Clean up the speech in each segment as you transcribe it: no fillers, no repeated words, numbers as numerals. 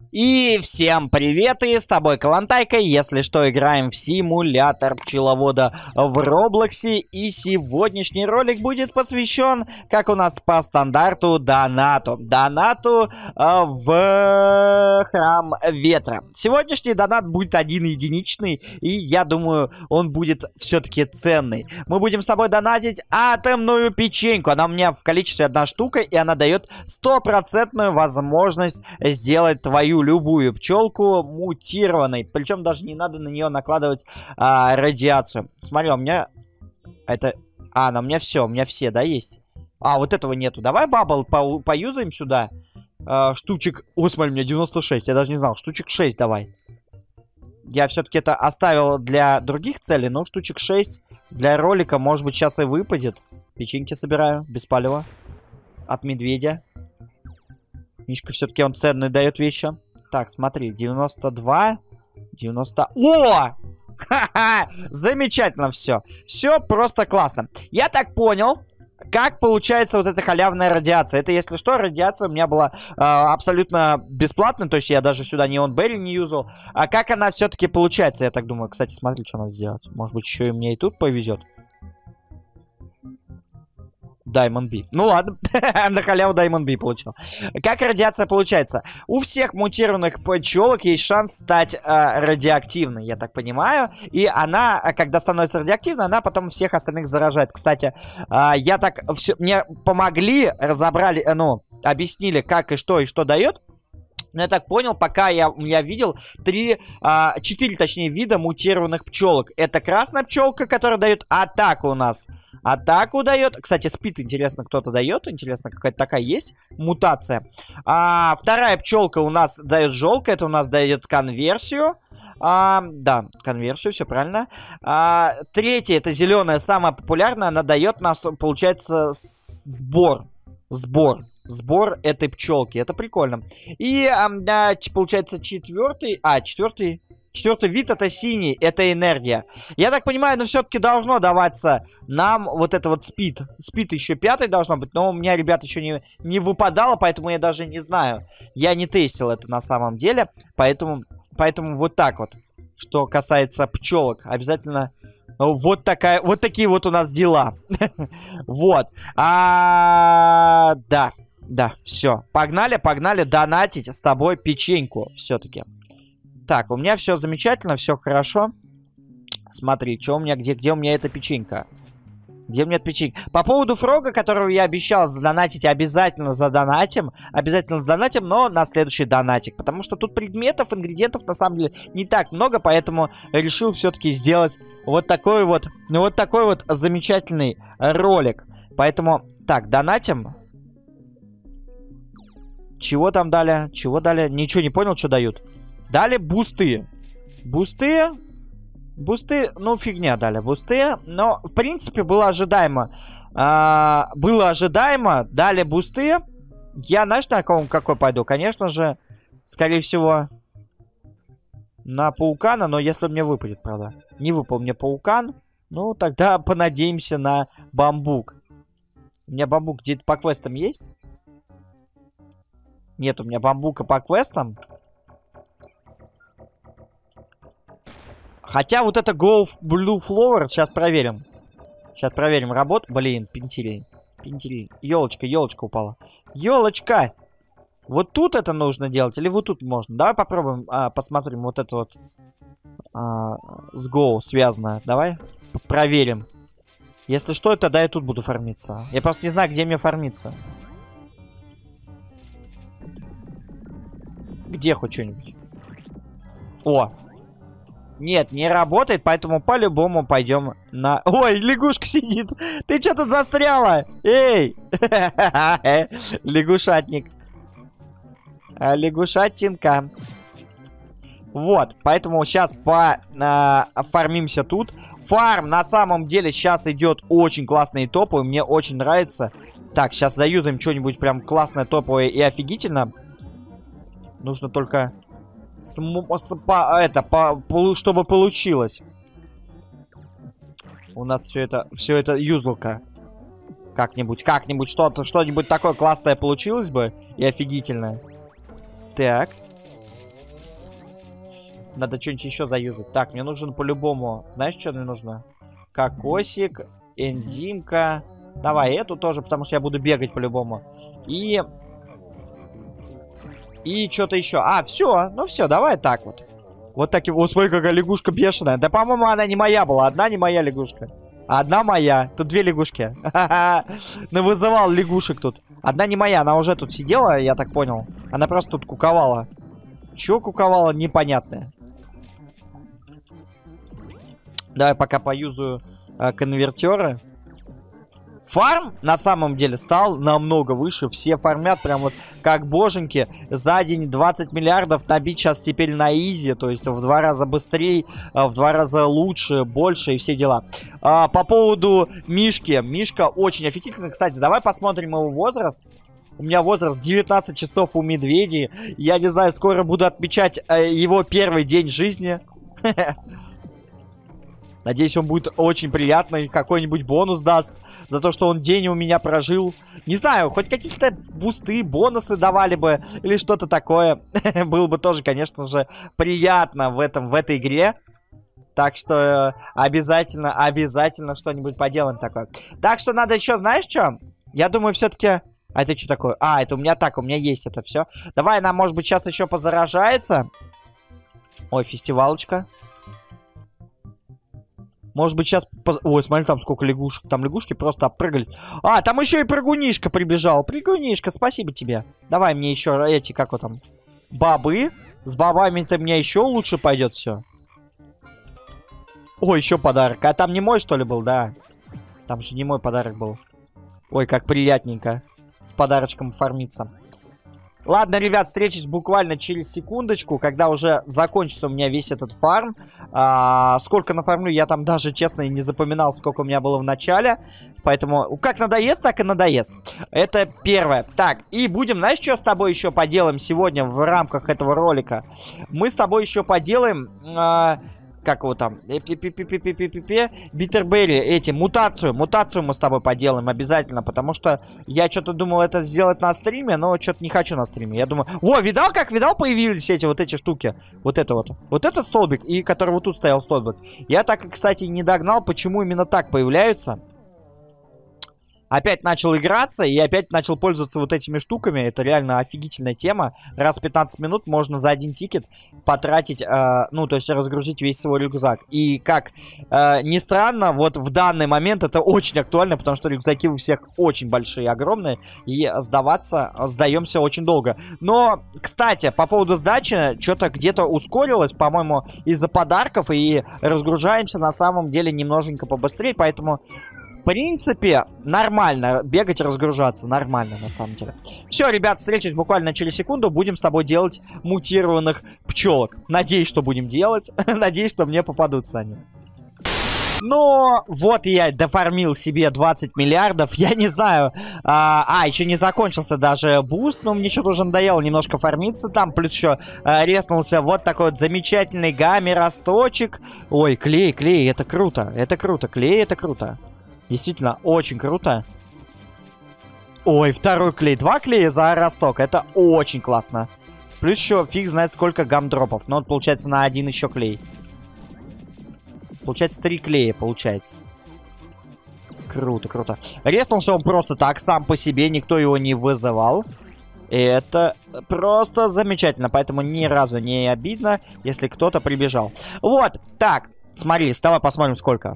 И всем привет, и с тобой Калантайка. Если что, играем в симулятор пчеловода в Роблоксе. И сегодняшний ролик будет посвящен, как у нас по стандарту, донату. Донату в Храм Ветра. Сегодняшний донат будет один единичный, и я думаю, он будет все-таки ценный. Мы будем с тобой донатить атомную печеньку. Она у меня в количестве одна штука, и она дает стопроцентную возможность сделать твою любую пчелку мутированной. Причем даже не надо на нее накладывать радиацию. Смотри, у меня это... у меня все, да, есть? Вот этого нету. Давай бабл поюзаем сюда. Штучек... О, смотри, у меня 96, я даже не знал. Штучек 6 давай. Я все-таки это оставил для других целей, но штучек 6 для ролика, может быть, сейчас и выпадет. Печеньки собираю, без палева. От медведя. Мишка все-таки он ценный дает вещи. Так, смотри, 92, 90... О! Ха-ха! Замечательно все. Все просто классно. Я так понял, как получается вот эта халявная радиация. Это, если что, радиация у меня была абсолютно бесплатная. То есть я даже сюда неон-берри не юзал. А как она все-таки получается, я так думаю. Кстати, смотри, что надо сделать. Может быть, еще и мне и тут повезет. Diamond B. Ну ладно, на халяву Diamond B получил. Как радиация получается? У всех мутированных пчелок есть шанс стать радиоактивной, я так понимаю. И она, когда становится радиоактивной, она потом всех остальных заражает. Кстати, мне помогли, разобрали, объяснили, как и что дает. Но я так понял, пока я видел 4, точнее, вида мутированных пчелок. Это красная пчелка, которая дает атаку у нас. Атаку дает. Кстати, спид, интересно, кто-то дает. Интересно, какая-то такая есть мутация. Вторая пчелка у нас дает желтая. Это у нас дает конверсию. Да, конверсию, все правильно. Третья, это зеленая, самая популярная. Она дает нас, получается, Сбор этой пчелки. Это прикольно. И, получается, четвертый вид это синий. Это энергия. Я так понимаю, все-таки должно даваться нам вот это вот спид. Спид еще 5 должно быть. Но у меня, ребят, еще не выпадало. Поэтому я даже не знаю. Я не тестил это на самом деле. Поэтому вот так вот. Что касается пчелок. Обязательно... Вот такие вот у нас дела. Вот. Да, все. Погнали донатить с тобой печеньку все-таки. Так, у меня все замечательно, все хорошо. Смотри, что у меня, где у меня эта печенька? Где у меня эта печенька? По поводу фрога, которого я обещал задонатить, обязательно задонатим. Но на следующий донатик. Потому что тут предметов, ингредиентов на самом деле не так много, поэтому решил все-таки сделать вот такой вот замечательный ролик. Поэтому, так, донатим. Чего там дали? Ничего не понял, что дают. Дали бусты. Бусты, фигня дали. Бусты, но, в принципе, было ожидаемо. Дали бусты. Я, знаешь, на какой пойду? Конечно же, скорее всего, на паукана, но если мне выпадет, правда. Не выпал мне паукан, ну, тогда понадеемся на бамбук. У меня бамбук где-то по квестам есть? Нет, у меня бамбука по квестам. Хотя вот это Go Blue Flower, сейчас проверим. Работу. Блин, пентилин. Елочка упала. Елочка! Вот тут это нужно делать или вот тут можно? Давай попробуем, посмотрим вот это вот с Go связано. Давай проверим. Если что, тогда я тут буду фармиться. Я просто не знаю, где мне фармиться. Где хоть что-нибудь? О! Нет, не работает, поэтому по-любому пойдем на... Ой, лягушка сидит! Ты что тут застряла? Эй! Лягушатник. Лягушатинка. Вот, поэтому сейчас фармимся тут. Фарм на самом деле сейчас идет очень классные топы. Мне очень нравится. Так, сейчас заюзаем что-нибудь прям классное, топовое и офигительно. Нужно только... чтобы получилось. У нас все это юзалка. Как-нибудь что-нибудь такое классное получилось бы и офигительное. Так. Надо что-нибудь еще заюзать. Так, мне нужен по-любому. Знаешь, что мне нужно? Кокосик, энзимка. Давай эту тоже, потому что я буду бегать по-любому. И что-то еще. А, все. Ну все, давай так вот. Вот так его. О, смотри, какая лягушка бешеная. Да, по-моему, она не моя была. Одна не моя лягушка. Одна моя. Тут две лягушки. Навызывал лягушек тут. Одна не моя. Она уже тут сидела, я так понял. Она просто тут куковала. Чего куковала, непонятное. Давай пока поюзаю конвертеры. Фарм на самом деле стал намного выше. Все фармят прям вот как боженьки. За день 20 миллиардов набить сейчас теперь на изи. То есть в 2 раза быстрее, в 2 раза лучше, больше и все дела. По поводу Мишки. Мишка очень офигительный. Кстати, давай посмотрим его возраст. У меня возраст 19 часов у медведей. Я не знаю, скоро буду отмечать его первый день жизни. Надеюсь, он будет очень приятный. Какой-нибудь бонус даст за то, что он день у меня прожил. Не знаю, хоть какие-то бусты, бонусы давали бы. Или что-то такое. Было бы тоже, конечно же, приятно в этой игре. Так что обязательно что-нибудь поделаем такое. Так что надо еще, знаешь что? Я думаю, все-таки... А это что такое? А, это у меня так, у меня есть это все. Давай она, может быть, сейчас еще позаражается. Ой, фестивалочка. Может быть, сейчас... Ой, смотри, там сколько лягушек. Там лягушки просто опрыгали. А, там еще и прыгунишка прибежал. Прыгунишка, спасибо тебе. Давай мне еще эти, как вот там, бобы. С бобами-то мне еще лучше пойдет все. Ой, еще подарок. А там не мой, что ли, был, да? Там же не мой подарок был. Ой, как приятненько. С подарочком фармиться. Ладно, ребят, встречусь буквально через секундочку, когда уже закончится у меня весь этот фарм. Сколько нафармлю, я там даже, честно, и не запоминал, сколько у меня было в начале. Поэтому, как надоест, так и надоест. Это первое. Так, и будем, знаешь, что с тобой еще поделаем сегодня в рамках этого ролика? Мы с тобой еще поделаем... как его там? Битерберри, мутацию мы с тобой поделаем обязательно, потому что я что-то думал это сделать на стриме, но что-то не хочу на стриме. Я думаю, видал, появились эти штуки? Вот это вот. Вот этот столбик, и который вот тут стоял столбик. Я так, кстати, не догнал, почему именно так появляются. Опять начал играться и опять начал пользоваться вот этими штуками. Это реально офигительная тема. Раз в 15 минут можно за один тикет потратить, то есть разгрузить весь свой рюкзак. И как ни странно, вот в данный момент это очень актуально, потому что рюкзаки у всех очень большие, огромные. И сдаемся очень долго. Но, кстати, по поводу сдачи, что-то где-то ускорилось, по-моему, из-за подарков. И разгружаемся на самом деле немножечко побыстрее, поэтому... В принципе, нормально. Бегать, разгружаться. Нормально, на самом деле. Все, ребят, встречусь буквально через секунду. Будем с тобой делать мутированных пчелок. Надеюсь, что будем делать. Надеюсь, что мне попадутся они. Но вот я дофармил себе 20 миллиардов. Я не знаю. Еще не закончился даже буст. Но мне что-то уже надоело немножко фармиться там. Плюс еще резнулся вот такой вот замечательный гамми-росточек. Ой, клей, это круто. Это круто, клей, это круто. Действительно, очень круто. Ой, второй клей. 2 клея за росток. Это очень классно. Плюс еще фиг знает сколько гамдропов. Но вот получается на один еще клей. Получается 3 клея, получается. Круто, круто. Резнулся он просто так, сам по себе. Никто его не вызывал. И это просто замечательно. Поэтому ни разу не обидно, если кто-то прибежал. Вот, так. Смотри, давай посмотрим, сколько.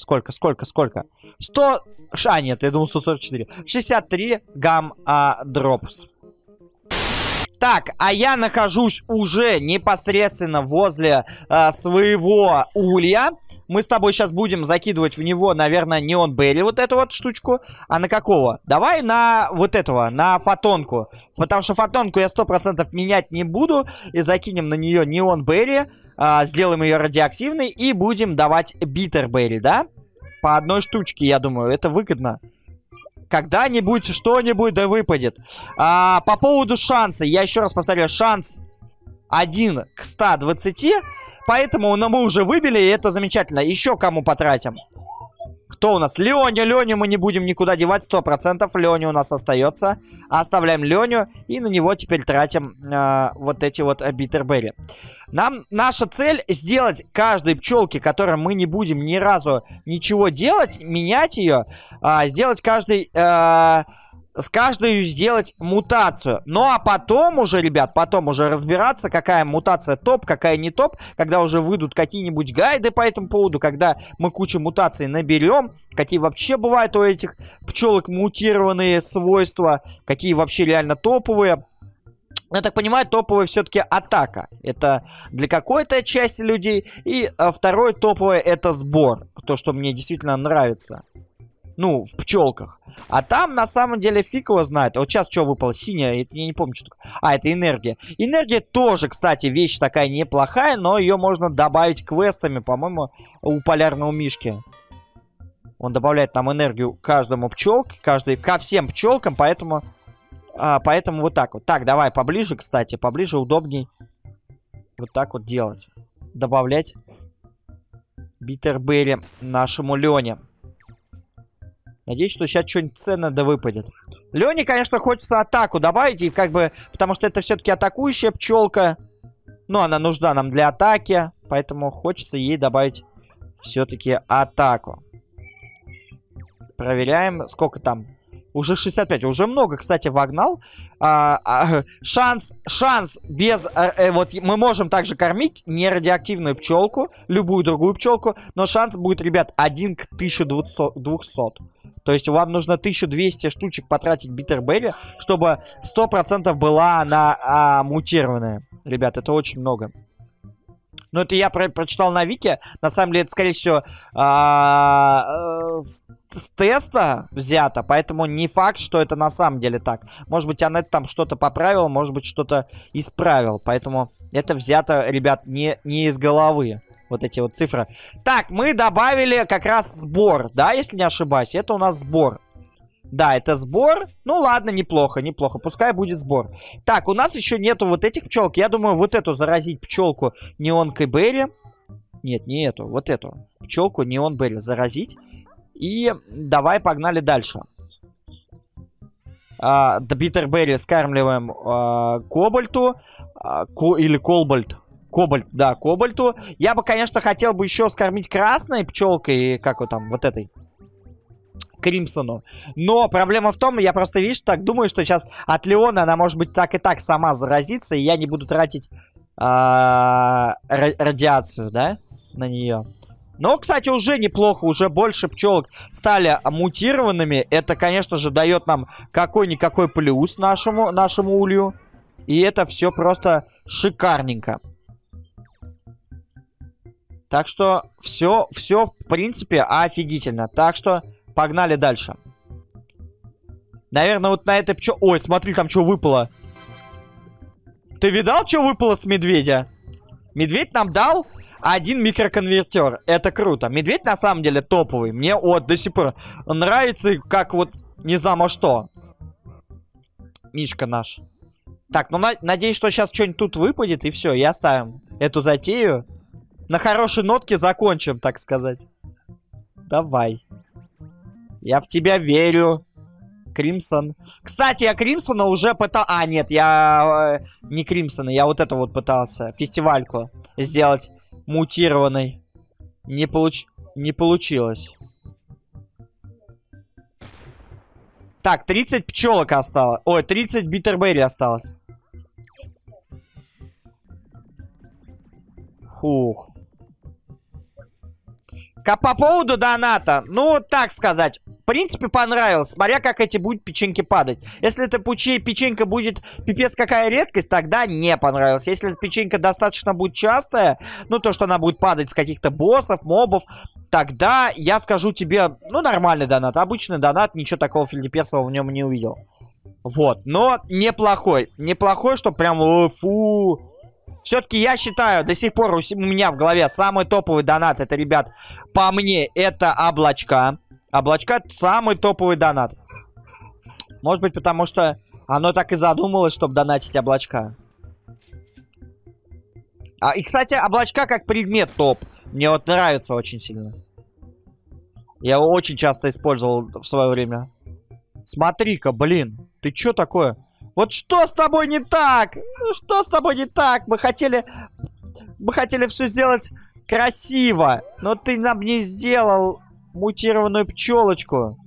100... нет, я думал 144. 63 дропс. Так, а я нахожусь уже непосредственно возле своего улья. Мы с тобой сейчас будем закидывать в него, наверное, неон-берри, вот эту вот штучку. А на какого? Давай на вот этого, на фотонку. Потому что фотонку я 100% менять не буду. И закинем на нее неон-берри. Сделаем ее радиоактивной и будем давать битерберри, да? По одной штучке, я думаю, это выгодно. Когда-нибудь что-нибудь да выпадет. По поводу шанса, я еще раз повторяю, шанс 1 к 120. Поэтому мы уже выбили, и это замечательно. Еще кому потратим? Кто у нас? Леня. Леню мы не будем никуда девать, 100%. Леня у нас остается. Оставляем Леню. И на него теперь тратим вот эти вот битерберри. Наша цель сделать каждой пчелке, которой мы не будем ни разу ничего делать, менять ее, сделать с каждой сделать мутацию. Ну а потом уже, ребят, потом уже разбираться, какая мутация топ, какая не топ, когда уже выйдут какие-нибудь гайды по этому поводу, когда мы кучу мутаций наберем, какие вообще бывают у этих пчелок мутированные свойства, какие вообще реально топовые. Я так понимаю, топовая все-таки атака. Это для какой-то части людей. И второй топовый это сбор. То, что мне действительно нравится. Ну, в пчелках. А там, на самом деле, фиг его знает. Вот сейчас что выпало? Синяя, это я не помню, что такое. Это энергия. Энергия тоже, кстати, вещь такая неплохая, но ее можно добавить квестами, по-моему, у полярного мишки. Он добавляет нам энергию каждому пчелке, ко всем пчелкам, поэтому вот так вот. Так, давай поближе, кстати, поближе удобней вот так вот делать. Добавлять битерберри нашему Лене. Надеюсь, что сейчас что-нибудь ценное да выпадет. Лене, конечно, хочется атаку добавить, и как бы, потому что это все-таки атакующая пчелка. Но она нужна нам для атаки, поэтому хочется ей добавить все-таки атаку. Проверяем, сколько там. Уже 65, уже много, кстати, вогнал. Шанс без... вот мы можем также кормить нерадиоактивную пчелку, любую другую пчелку, но шанс будет, ребят, 1 к 1200. То есть вам нужно 1200 штучек потратить битерберри, чтобы 100% была она мутированная. Ребят, это очень много. Но это я прочитал на Вики. На самом деле, это, скорее всего, с теста взято. Поэтому не факт, что это на самом деле так. Может быть, Анет там что-то поправил, может быть, что-то исправил. Поэтому это взято, ребят, не из головы. Вот эти вот цифры. Так, мы добавили как раз сбор, да, если не ошибаюсь. Это у нас сбор. Да, это сбор. Ну ладно, неплохо, неплохо. Пускай будет сбор. Так, у нас еще нету вот этих пчелок. Я думаю, вот эту заразить пчелку неонкой берри. Нет, не эту, вот эту пчелку неон берри заразить. И давай, погнали дальше. Битерберри скармливаем кобальту. Или колбальт. Кобальт, да, кобальту. Я бы, конечно, хотел бы еще скормить красной пчелкой, как вот там, вот этой. Кримсону. Но проблема в том, я просто, видишь, так думаю, что сейчас от Леона она, может быть, так и так сама заразится, и я не буду тратить радиацию, да, на нее. Но, кстати, уже неплохо, уже больше пчелок стали мутированными. Это, конечно же, дает нам какой-никакой плюс нашему улью. И это все просто шикарненько. Так что все, в принципе, офигительно. Так что погнали дальше. Наверное, вот на этой пчелке... Ой, смотри, там что выпало. Ты видал, что выпало с медведя? Медведь нам дал 1 микроконвертер. Это круто. Медведь на самом деле топовый. Мне вот до сих пор нравится, как вот... Не знаю, что. Мишка наш. Так, ну надеюсь, что сейчас что-нибудь тут выпадет, и все, и оставим эту затею. На хорошей нотке закончим, так сказать. Давай. Я в тебя верю. Кримсон. Кстати, я Кримсона уже пытался... нет, я не Кримсона, я вот это вот пытался. Фестивальку сделать мутированной. Не получилось. Так, 30 пчелок осталось. Ой, 30 битерберри осталось. Фух. По поводу доната, ну, так сказать, в принципе, понравилось, смотря как эти будут печеньки падать. Если эта печенька будет пипец какая редкость, тогда не понравилось. Если эта печенька достаточно будет частая, ну, то, что она будет падать с каких-то боссов, мобов, тогда я скажу тебе, ну, нормальный донат, обычный донат, ничего такого филипперсового в нем не увидел. Вот, но неплохой, чтобы прям, фу... Все-таки я считаю, до сих пор у меня в голове самый топовый донат, это, ребят, по мне, это облачка. Облачка — это самый топовый донат. Может быть, потому что оно так и задумалось, чтобы донатить облачка. И, кстати, облачка как предмет топ. Мне вот нравится очень сильно. Я его очень часто использовал в свое время. Смотри-ка, блин. Ты чё такое? Вот что с тобой не так? Что с тобой не так? Мы хотели все сделать красиво. Но ты нам не сделал мутированную пчелочку.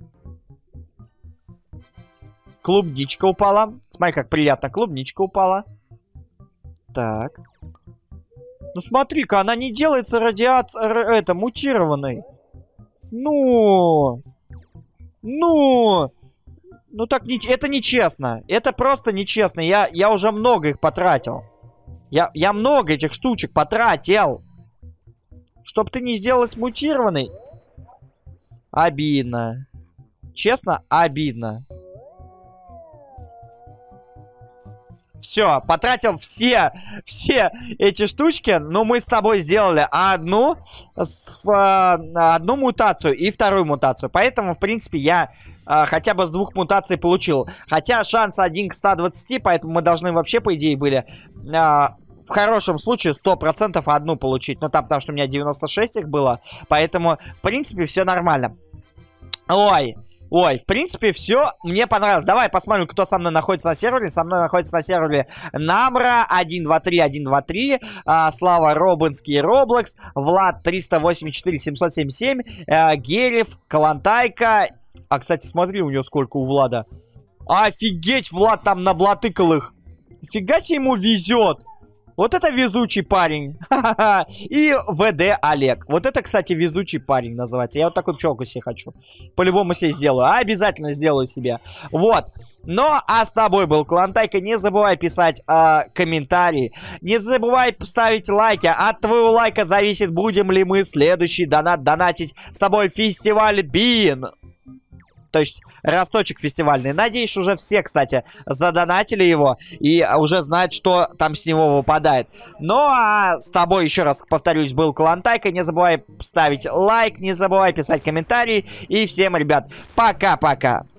Клубничка упала. Смотри, как приятно. Клубничка упала. Так. Ну смотри-ка, она не делается мутированной. Ну так это нечестно. Это просто нечестно. Я уже много их потратил. Я много этих штучек потратил. Чтоб ты не сделалась мутированной. Обидно. Честно, обидно. Все, потратил все эти штучки. Но мы с тобой сделали одну мутацию и вторую мутацию. Поэтому, в принципе, я хотя бы с 2 мутаций получил. Хотя шанс 1 к 120, поэтому мы должны вообще, по идее, были в хорошем случае 100% одну получить. Ну, там, потому что у меня 96 их было. Поэтому, в принципе, все нормально. Ой, в принципе, все мне понравилось. Давай посмотрим, кто со мной находится на сервере. Со мной находится на сервере Намра 123, Слава Робинский, Роблокс, Влад 384 777, Герев, Калантайка. А, кстати, смотри, у него сколько у Влада. Офигеть, Влад там наблатыкал их. Фига себе ему везет. Вот это везучий парень. И ВД Олег. Вот это, кстати, везучий парень называется. Я вот такую пчелку себе хочу. По-любому себе сделаю. Обязательно сделаю себе. Вот. Ну, а с тобой был Калантайка. Не забывай писать комментарии. Не забывай ставить лайки. От твоего лайка зависит, будем ли мы следующий донат донатить с тобой фестиваль Бин. То есть росточек фестивальный. Надеюсь, уже все, кстати, задонатили его и уже знают, что там с него выпадает. Ну, а с тобой, еще раз повторюсь, был Калантайка. Не забывай ставить лайк, не забывай писать комментарии. И всем, ребят, пока-пока.